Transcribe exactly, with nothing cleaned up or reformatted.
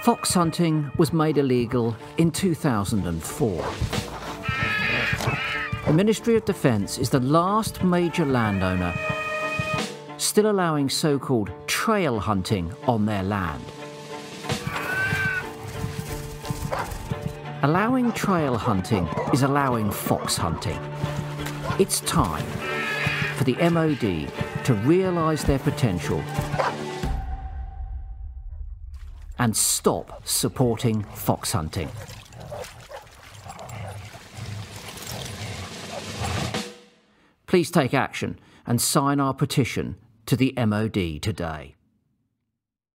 Fox hunting was made illegal in two thousand four. The Ministry of Defence is the last major landowner still allowing so-called trail hunting on their land. Allowing trail hunting is allowing fox hunting. It's time for the M O D to realise their potential and stop supporting fox hunting. Please take action and sign our petition to the M O D today.